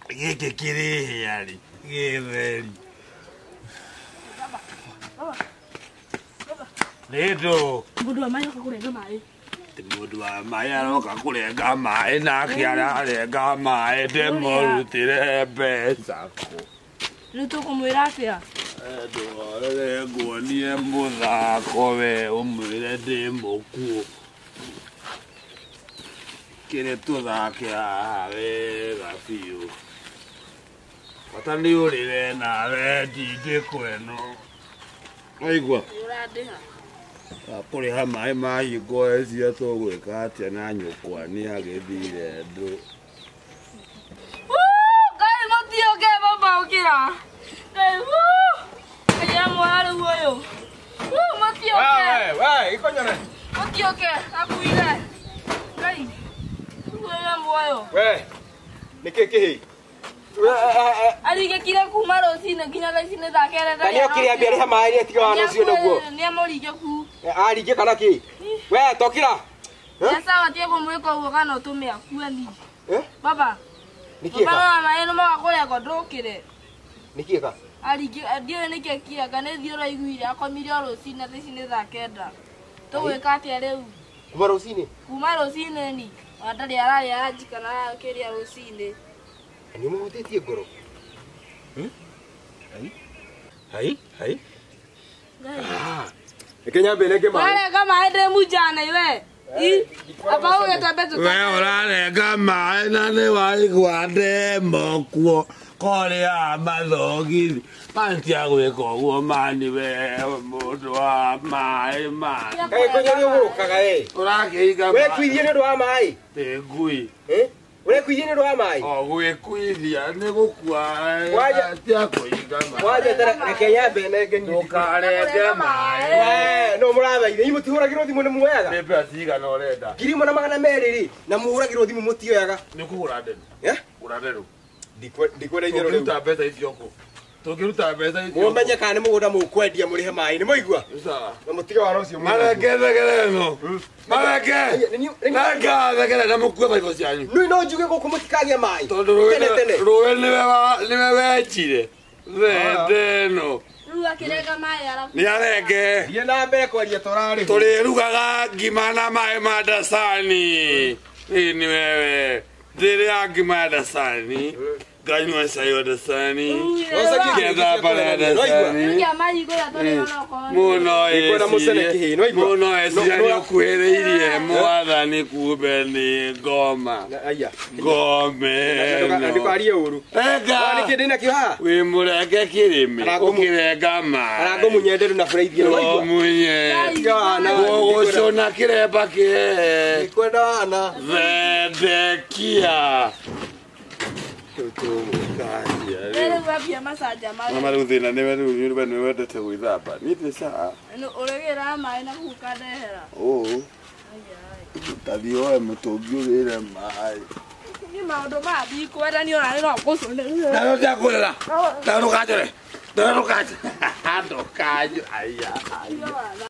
Geke kiri yali. Geveli. Leto. Mudu wa mayo kakulenga mai. Mudu wa mayo kakulenga mai na kiara lenga mai demo tire pesa ko. Luto kumwira afya. Dole gonie muda kowe umwire demo ku. Kire toda que a ver afio. Watani urire na we dije kweno. Aigwa. Uradeha. Kuri ha mai mai go ezia to gweka atia na nyukwa ni agethire ndu. Kai motio ke baba ukira. Kai Kaya mwara uoyo. Motio ke. We, Gikonyore. Motio ke akuire. Kai. Uoyo mwoyo. We. Niki. Alike kire kuma rocine nginya thaa ici nĩ thakere Na nĩ okire ambia rĩha maĩ rĩa tiga wana ũcio naguo. Nĩ amũrige ku. Arige kana ki? We, tokira. Sawa tie kumwĩka ũguo kana ũtũme akue ni. Baba. Niki ka? Baba maĩ nĩ magakũrĩa ngo ndũkĩre. Niki ka? Alike ndiũĩ nĩkĩ kĩanga nĩ thiĩ ũraiguire akomire rũcinĩ thaa ici nĩ thaa kenda. Tũgwĩka atĩa rĩu? Kuma rũcinĩ? Kuma rũcinĩ ni. Ndarĩ ararĩa aji kana kĩrĩa rũcinĩ. Nĩ mũhutĩtie ngoro. Hai. Kenya mbele ke maĩ. Warenga maĩ ndĩ munjana iwe. Aba ũgĩtambe tũtambe. We urarenga mai na ni waigua demo kuo. Korea mathogithi. Pantia gwika ũguo mani we mũndũ wa mai mai. Gikonyore ũgũrũkaga Ũrakĩiga. We kuithie nĩ ũndũ wa maĩ. Ngui. We kuithie nĩ ũndũ wa maĩ. Gwĩkuithia nĩ gũkua. Tia kũiga mai. Waje tena Kenya mbele ke ni. Ndũkarenge mai. We, no mũrathaitha inyuĩ mũtihũragĩrwo thimũ nĩ muoyaga. Nĩ mbeca cigana ũrenda? 1,200 na mũhũragĩrwo thimũ mũtioyaga. Nĩ kũgũra ndenu. Kũgũra ndenu. Ndikwenda inyuĩ rĩu. Tũkĩruta mbeca icio kũ? Tũkĩruta mbeca icio. Mũmenye kana nĩ mũgũnda mũkwendia mũrĩhe maĩ nĩ mũigua. Sawa. Na mũtige wara ũcio. Mareke no. Nanga thegere na mũkue baibũ cianyu. Nĩ no njuge gũkũ mũtikagĩa maĩ. Tondũ Tene. rũĩ nĩwe wechire. Theno. Rĩu akĩrenga maĩ arabu. Nĩ arenge. Thiĩ na mbere kwaria tũrarĩ. Tũrĩrugaga ngima na maĩ ma ndacani. Nĩ wewe. Ndĩrĩa ngima ya ndacani. Nganyua cai wa ndacani. Ngethamba na ndacani. Nĩkĩa maĩ igũrĩa tũrĩona okorwo. Mũno eciria nĩũkuhĩrĩirie mwathani kumbe nĩ ngoma. Ngome. Ndikarie ũru. Enga. Nĩ kĩndĩ nakĩo haha. Wĩ mũrenge kĩrĩmĩ. Ũkĩrenga maĩ. Arangũmunye nderu na buraithie nĩ waigua. Mũmunye. Gũcũna kĩremba kĩhe. Ndikwenda wana. Vendekia. Rĩu wambia macanja maĩ. Mama rĩu thĩna nĩ wendete gwĩthamba. Niĩ ndĩ sawa. Ũrĩgĩra maĩ na kũu kandehera. Tathiĩ woe mũtũngi ũrĩre maĩ. Nĩ maũndũ ma ndikwendania ona no gũcũna. Na ndakũrera. Ndũkanjore. Ndũkanjore. Aya.